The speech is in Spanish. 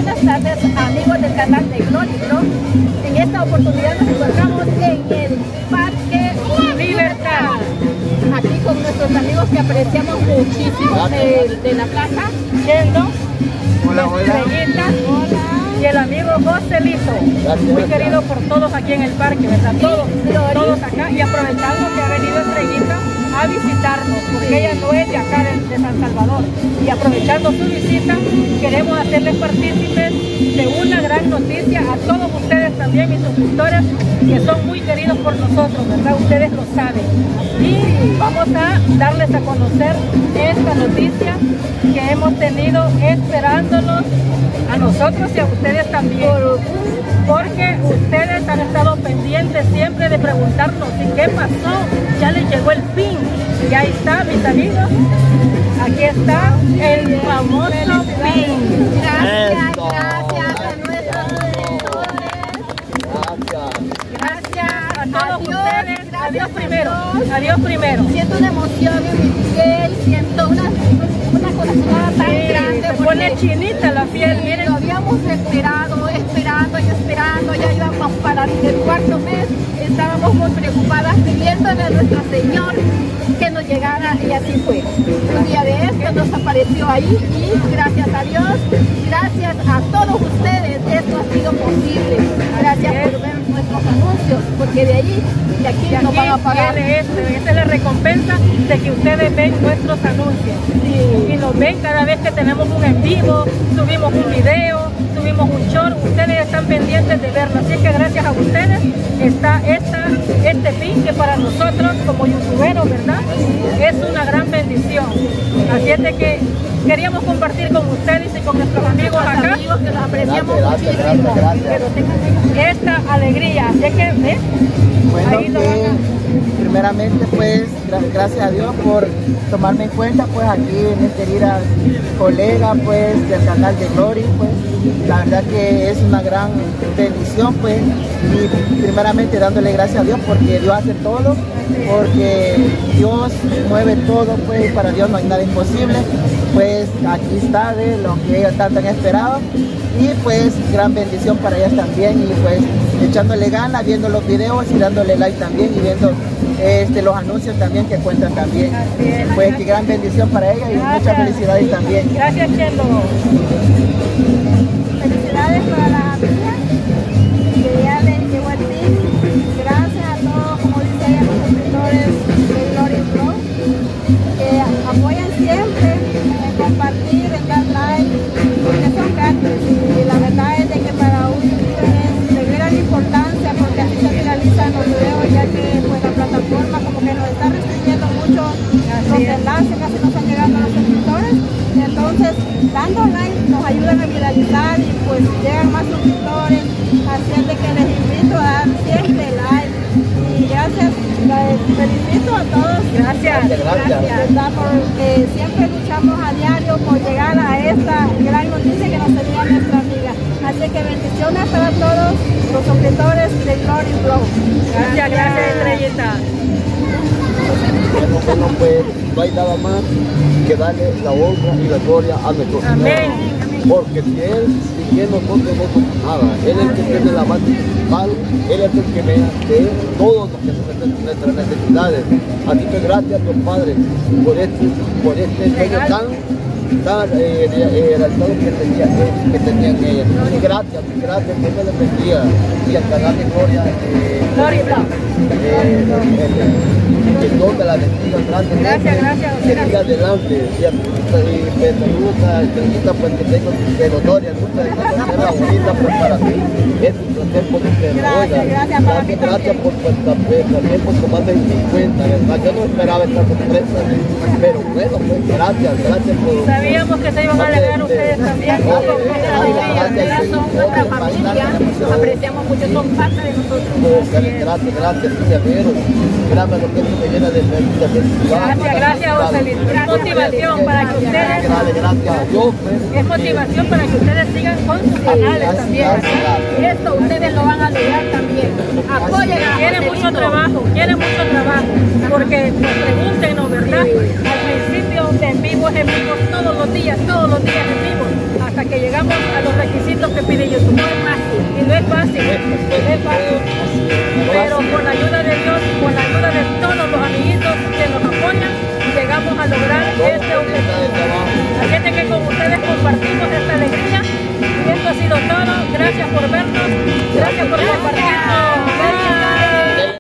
Buenas tardes, amigos del canal de Glory Vlog. En esta oportunidad nos encontramos en el Parque Libertad, aquí con nuestros amigos que apreciamos muchísimo de la plaza, Yendo, hola, Estrellita, y el amigo Joselito, muy querido por todos aquí en el parque, ¿verdad? Todos acá, y aprovechando que ha venido Estrellita a visitarnos, porque ella no es de acá de San Salvador, y aprovechando su visita queremos hacerles partícipes de una gran noticia a todos ustedes también y suscriptores que son muy queridos por nosotros, ¿verdad? Ustedes lo saben, y vamos a darles a conocer esta noticia que hemos tenido esperándonos a nosotros y a ustedes también, porque ustedes han estado pendientes siempre de preguntarnos ¿y qué pasó? Ya les llegó el PIN, y ahí está, mis amigos, aquí está el famoso PIN. Gracias a nuestros suscriptores, gracias a todos ustedes, adiós primero, adiós primero. Siento una emoción en mi piel, siento una corazonada tan grande. Se pone chinita la piel, miren. Lo habíamos esperando, ya íbamos para el cuarto mes, estábamos muy preocupadas pidiéndole a nuestro Señor que nos llegara, y así fue. Un día de esto nos apareció ahí, y gracias a Dios, gracias a todos ustedes, esto ha sido posible. Gracias por ver nuestros anuncios, porque de aquí nos van a pagar. Esta es la recompensa de que ustedes ven nuestros anuncios. Sí. Y nos ven cada vez que tenemos un en vivo, subimos un video, subimos un short, ustedes están pendientes de verlo. Así que gracias a ustedes está este PIN, que para nosotros como youtuberos, ¿verdad?, es una gran bendición. Así es de que queríamos compartir con ustedes y con nuestros amigos acá, Amigos que los apreciamos Gracias. muchísimo, esta alegría. Así es que, ¿ves? Bueno, Ahí lo van a... primeramente pues gracias a Dios por tomarme en cuenta pues aquí en mi querida colega pues del canal de Glory, pues la verdad que es una gran bendición pues, y primeramente dándole gracias a Dios porque Dios hace todo, porque Dios mueve todo pues, y para Dios no hay nada imposible. Pues aquí está de lo que ellos tanto han esperado, y pues gran bendición para ellas también, y pues echándole ganas, viendo los videos y dándole like también, y viendo los anuncios también que cuentan también. Pues qué gran bendición para ellas, y muchas felicidades también. Gracias, Chelo. Felicidades para las amigas que ya les llegó el PIN. Gracias a todos, como dice ella, los suscriptores de Glory Vlog, que apoyan siempre en compartir, en dar like, porque son grandes, y la verdad es de que para un es de gran importancia, porque así se viralizan los videos, ya que pues la plataforma como que nos está restringiendo mucho los enlaces, casi no están llegando a los suscriptores. Entonces, dando like nos ayudan a viralizar, y pues llegan más suscriptores. Así es de que les invito a dar siempre like, y gracias, les felicito a todos. Gracias. ¿Verdad? Porque siempre luchamos a diario por llegar a esta gran noticia que nos tenía nuestra amiga. Así que bendiciones para todos los suscriptores de Glory Vlog. Gracias, Estrellita. Bueno, pues no hay nada más que darle la honra y la gloria a nuestro Señor. Amén. Porque si Él nosotros no somos nada, Él es el que tiene la mano principal, Él es el que me hace todo lo que son nuestras necesidades. Así que gracias, Dios Padre, por este sueño tan realizado que tenían ellas. Gracias, que Dios les bendiga, y al canal de Gloria. Glory Vlog. Que Dios te la bendiga grandemente. Gracias. Que siga adelante. Y me saluda, Estrellita, pues que tengo de honor y mucha de bonita pues para mí. Es un placer por usted. Gracias para mí Gracias por también por tomarme en cuenta, ¿verdad? Yo no esperaba esta sorpresa, pero bueno, pues gracias por... Sabíamos que se iban a alegrar ustedes también. Ustedes son nuestra familia, los apreciamos mucho, son parte de nosotros. Gracias, Severo. Gracias, lo que me llena de felicidad. Gracias, Joselito. Es motivación para que ustedes... Gracias a Dios. Es motivación para que ustedes sigan con sus canales también. Y esto ustedes lo van a lograr también. Apoyen a Quiere mucho trabajo, porque nos pregúntenos, ¿verdad? Al principio en vivo, todos los días en vivo, hasta que que llegamos a los requisitos que pide YouTube. No es fácil y no es